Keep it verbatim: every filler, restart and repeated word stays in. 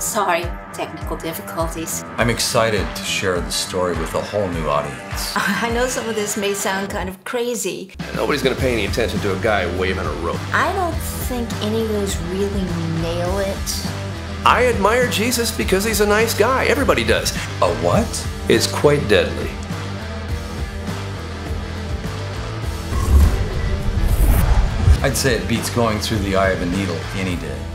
Sorry, technical difficulties. I'm excited to share the story with a whole new audience. I know some of this may sound kind of crazy. Nobody's gonna pay any attention to a guy waving a rope. I don't think any of those really nail it. I admire Jesus because he's a nice guy. Everybody does. A what? It's quite deadly. I'd say it beats going through the eye of a needle any day.